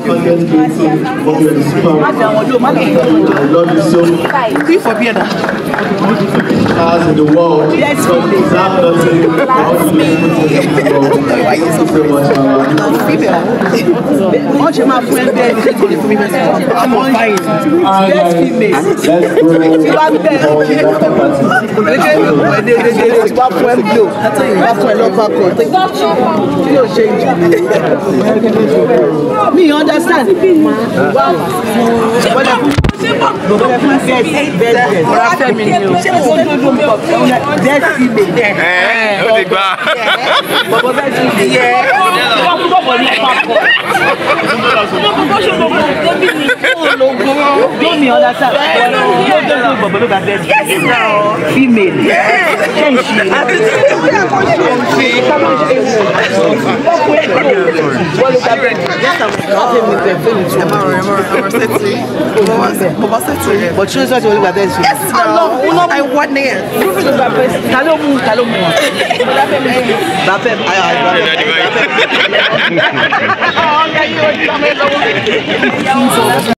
content creating, but you're the super. I love you so much. Stars in the world. Yes, so deserve nothing. Thank you so much, Mama. My friend there, I'm on fire. Best female. Me understand. Female. But choose what you look at this. Yes, I want it. Hello,